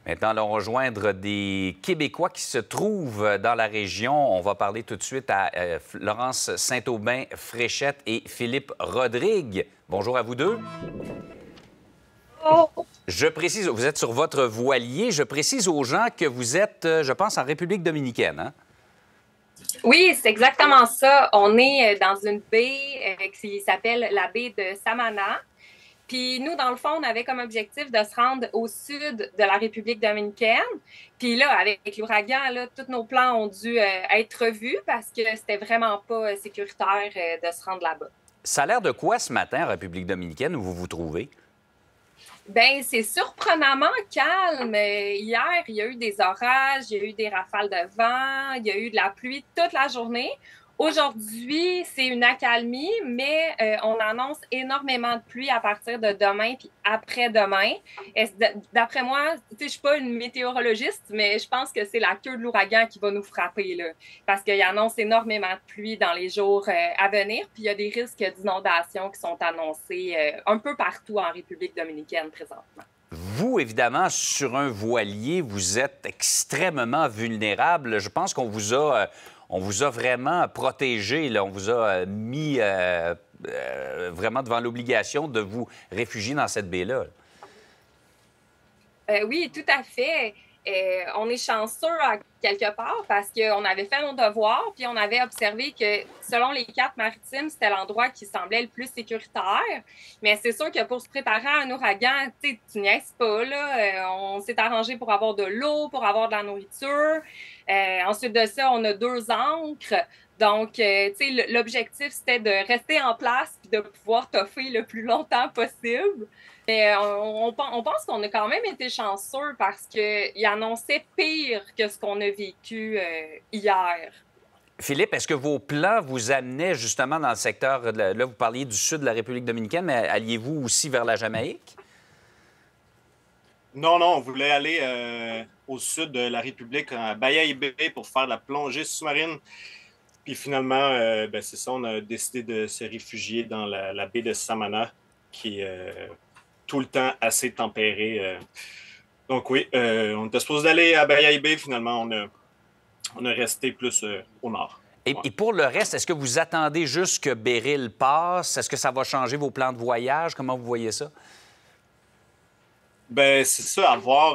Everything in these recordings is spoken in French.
Maintenant, allons rejoindre des Québécois qui se trouvent dans la région. On va parler tout de suite à Laurence Saint-Aubin-Fréchette et Philippe Rodrigue. Bonjour à vous deux. Oh. Je précise, vous êtes sur votre voilier. Je précise aux gens que vous êtes, je pense, en République dominicaine, hein? Oui, c'est exactement ça. On est dans une baie qui s'appelle la baie de Samana. Puis nous, dans le fond, on avait comme objectif de se rendre au sud de la République dominicaine. Puis là, avec l'ouragan, tous nos plans ont dû être revus parce que c'était vraiment pas sécuritaire de se rendre là-bas. Ça a l'air de quoi ce matin en République dominicaine où vous vous trouvez? Bien, c'est surprenamment calme. Hier, il y a eu des orages, il y a eu des rafales de vent, il y a eu de la pluie toute la journée. Aujourd'hui, c'est une accalmie, mais on annonce énormément de pluie à partir de demain puis après-demain. D'après moi, je ne suis pas une météorologiste, mais je pense que c'est la queue de l'ouragan qui va nous frapper, là, parce qu'il annonce énormément de pluie dans les jours à venir. Puis il y a des risques d'inondation qui sont annoncés un peu partout en République dominicaine présentement. Vous, évidemment, sur un voilier, vous êtes extrêmement vulnérable. Je pense qu'on vous a... On vous a vraiment protégé, là. On vous a mis vraiment devant l'obligation de vous réfugier dans cette baie-là. Oui, tout à fait. On est chanceux à quelque part parce qu'on avait fait nos devoirs, puis on avait observé que selon les cartes maritimes, c'était l'endroit qui semblait le plus sécuritaire. Mais c'est sûr que pour se préparer à un ouragan, tu niaises pas, là. On s'est arrangé pour avoir de l'eau, pour avoir de la nourriture. Ensuite de ça, on a 2 ancres. Donc, l'objectif, c'était de rester en place et de pouvoir toffer le plus longtemps possible. Mais on pense qu'on a quand même été chanceux parce qu'il annonçait pire que ce qu'on a vécu hier. Philippe, est-ce que vos plans vous amenaient justement dans le secteur, là, vous parliez du sud de la République dominicaine, mais alliez-vous aussi vers la Jamaïque? Non, on voulait aller au sud de la République, à Baia-Ibé, pour faire de la plongée sous-marine. Puis finalement, c'est ça, on a décidé de se réfugier dans la baie de Samana, qui est tout le temps assez tempérée. Donc oui, on était supposé aller à Baia-Ibé, finalement, on a resté plus au nord. Et pour le reste, est-ce que vous attendez juste que Beryl passe? Est-ce que ça va changer vos plans de voyage? Comment vous voyez ça? Ben, c'est ça, à voir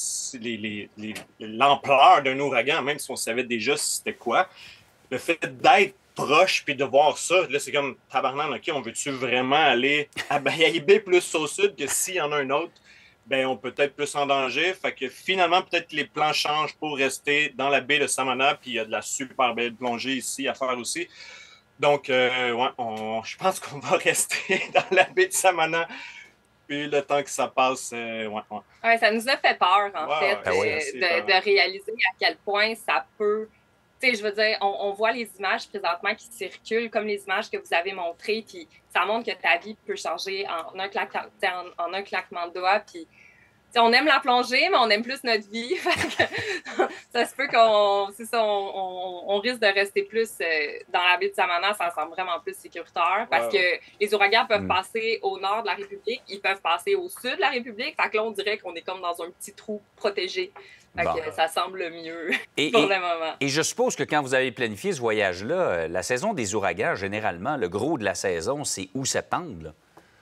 l'ampleur d'un ouragan, même si on savait déjà c'était quoi. Le fait d'être proche puis de voir ça, là, c'est comme tabarnak, OK, on veut-tu vraiment aller à Baia-Ibé plus au sud que s'il y en a un autre, ben on peut être plus en danger. Fait que finalement, peut-être que les plans changent pour rester dans la baie de Samana, puis il y a de la super belle plongée ici à faire aussi. Donc, je pense qu'on va rester dans la baie de Samana. Puis le temps que ça passe, Ouais, ça nous a fait peur, en fait, de réaliser à quel point ça peut... Tu sais, je veux dire, on voit les images présentement qui circulent, comme les images que vous avez montrées, puis ça montre que ta vie peut changer en un claquement de doigts, puis on aime la plongée, mais on aime plus notre vie. Ça se peut on risque de rester plus dans la baie de Samana, ça semble vraiment plus sécuritaire parce que les ouragans peuvent passer au nord de la République, ils peuvent passer au sud de la République. Fait que là, on dirait qu'on est comme dans un petit trou protégé. Fait que ça semble mieux pour le moment. Et je suppose que quand vous avez planifié ce voyage-là, la saison des ouragans, généralement, le gros de la saison, c'est août-septembre, là?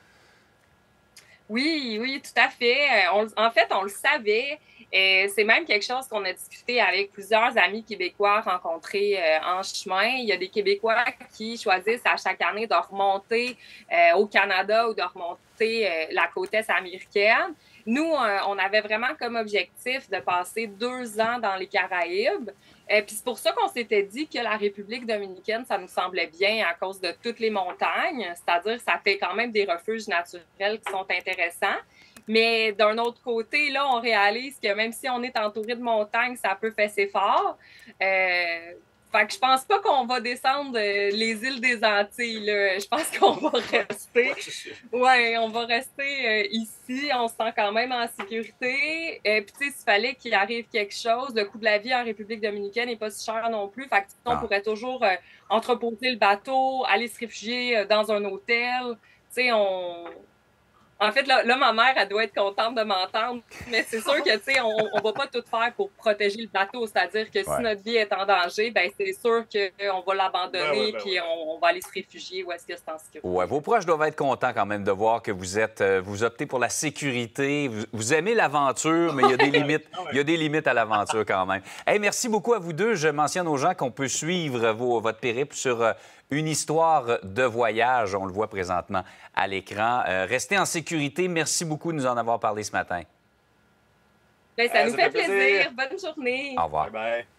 Oui, tout à fait. En fait, on le savait. C'est même quelque chose qu'on a discuté avec plusieurs amis québécois rencontrés en chemin. Il y a des Québécois qui choisissent à chaque année de remonter au Canada ou de remonter la côte est américaine. Nous, on avait vraiment comme objectif de passer 2 ans dans les Caraïbes. Puis c'est pour ça qu'on s'était dit que la République dominicaine, ça nous semblait bien à cause de toutes les montagnes. C'est-à-dire, ça fait quand même des refuges naturels qui sont intéressants. Mais d'un autre côté, là, on réalise que même si on est entouré de montagnes, ça peut fesser fort. Fait que je pense pas qu'on va descendre les îles des Antilles, là. Je pense qu'on va rester. Ouais, on va rester ici. On se sent quand même en sécurité. Puis, tu sais, s'il fallait qu'il arrive quelque chose, le coût de la vie en République dominicaine n'est pas si cher non plus. Fait que, on pourrait toujours entreposer le bateau, aller se réfugier dans un hôtel. Tu sais, En fait, là, ma mère, elle doit être contente de m'entendre, mais c'est sûr que, tu sais, on ne va pas tout faire pour protéger le bateau. C'est-à-dire que si notre vie est en danger, bien, c'est sûr qu'on va l'abandonner, puis on va aller se réfugier où est-ce que c'est en sécurité. Ouais, vos proches doivent être contents quand même de voir que vous optez pour la sécurité. Vous aimez l'aventure, mais il y a des limites. Il y a des limites à l'aventure quand même. Hey, merci beaucoup à vous deux. Je mentionne aux gens qu'on peut suivre votre périple sur une histoire de voyage. On le voit présentement à l'écran. Restez en sécurité. Merci beaucoup de nous en avoir parlé ce matin. Bien, ça nous fait plaisir. Bonne journée. Au revoir. Bye bye.